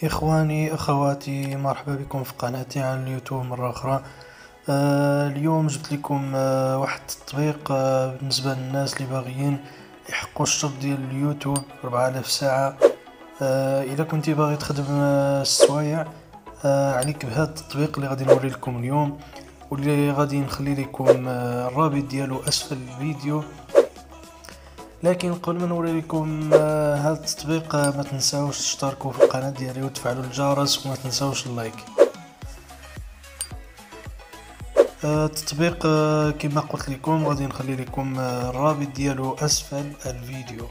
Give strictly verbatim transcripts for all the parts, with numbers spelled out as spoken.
إخواني أخواتي، مرحبا بكم في قناتي على اليوتيوب مرة أخرى. آه اليوم جبت لكم آه واحد التطبيق آه بالنسبة للناس اللي باغيين يحققوا الشرط ديال اليوتيوب أربعة آلاف ساعة. آه إذا كنتي باغي تخدم آه السوايع، آه عليك بهذا التطبيق اللي غادي نوري لكم اليوم، واللي غادي نخلي لكم آه الرابط ديالو أسفل الفيديو. لكن قبل ما نوري لكم آه هذا التطبيق، آه ما تنساوش تشتركوا في القناة ديالي وتفعلوا الجرس وما تنساوش اللايك. آه التطبيق آه كما قلت لكم غادي نخلي لكم آه الرابط ديالو اسفل الفيديو.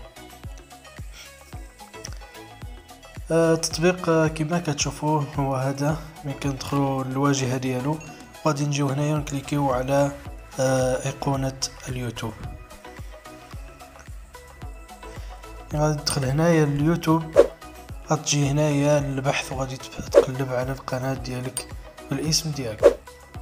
آه التطبيق آه كما كتشوفوه هو هذا. ملي كندخلوا للواجهة ديالو غادي نجيو هنايا نكليكيو على آه ايقونة اليوتيوب. غادي تدخل هنايا اليوتيوب، غتجي هنايا البحث وغادي تقلب على القناة ديالك بالاسم ديالك.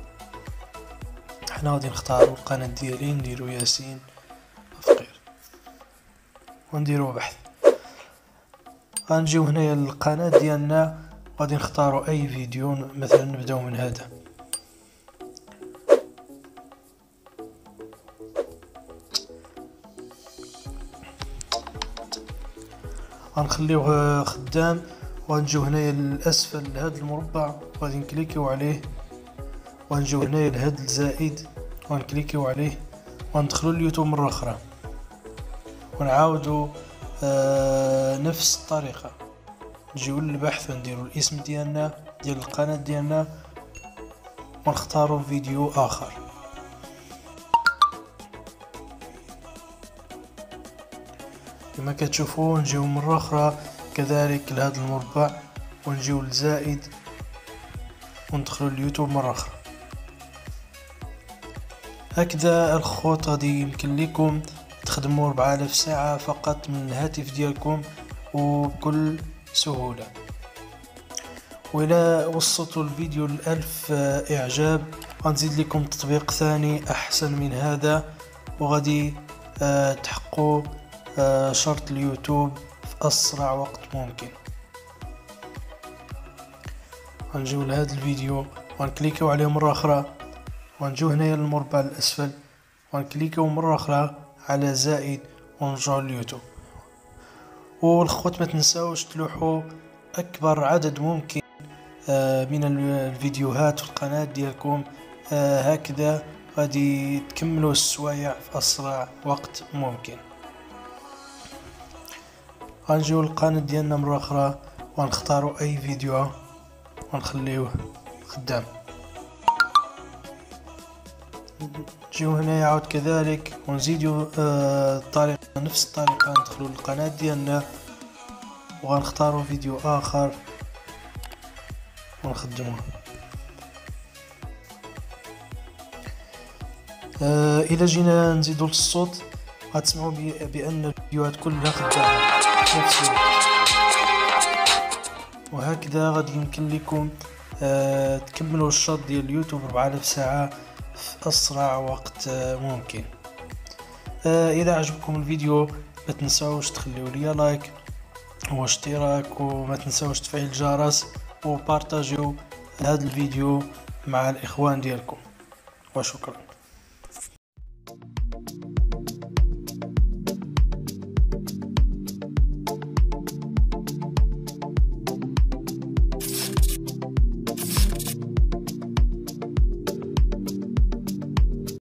حنا غادي نختاروا القناة ديالي، نديرو ياسين فقير ونديرو بحث. غنجيو هنايا للقناة ديالنا، غادي نختاروا اي فيديو، مثلا نبداو من هذا. غنخليوه خدام، وغنجيو هنايا للاسفل لهذا المربع وغادي نكليكيو عليه، وغنجيو هنايا لهذا الزائد وغنكليكيو عليه، وندخلوا اليوتيوب مره اخرى ونعاودوا آه نفس الطريقه. نجيو للبحث ونديروا الاسم ديالنا ديال القناه ديالنا ونختاروا فيديو اخر. كما كتشوفوا نجيو مره اخرى كذلك لهذا المربع ونجيو للزائد وندخلوا اليوتيوب مره اخرى. هكذا الخوت غادي يمكن لكم تخدموا أربعة آلاف ساعة فقط من الهاتف ديالكم وبكل سهولة. وإلى وصلتوا الفيديو لألف إعجاب غنزيد لكم تطبيق ثاني أحسن من هذا، وغادي أه تحققوا أه شرط اليوتيوب في أسرع وقت ممكن. غنجيو لهذا الفيديو ونكليكيو عليه مرة أخرى، ونجيو هنايا للمربع الأسفل ونكليكيو مرة أخرى على زائد ونرجعو لليوتيوب. والخوت ما تنساوش تلوحوا أكبر عدد ممكن من الفيديوهات في القناة ديالكم، هكذا غادي تكملوا السوايع في أسرع وقت ممكن. غنجيو للقناة ديالنا مرة أخرى ونختاروا أي فيديو ونخليوه خدام. نجيو هنا يعود كذلك ونزيدو آه الطريقة نفس الطريقة، ندخلوا للقناة ديالنا وغنختاروا فيديو آخر ونخدموه. آه إذا جينا نزيدو للصوت غتسمعوا بأن الفيديوهات كلها خدامة نفس الوقت. وهكذا غادي يمكن لكم آه تكملوا الشوط ديال اليوتيوب أربعة آلاف ساعة في أسرع وقت ممكن. آه إذا عجبكم الفيديو ما تنساوش تخليوا لي لايك واشتراك، وما تنساوش تفعيل الجرس وبارطاجيو هذا الفيديو مع الإخوان ديالكم. وشكرا.